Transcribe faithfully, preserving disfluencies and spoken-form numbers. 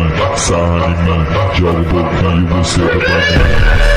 mim, sarra em mim, joga um pouquinho, você vai pra mim.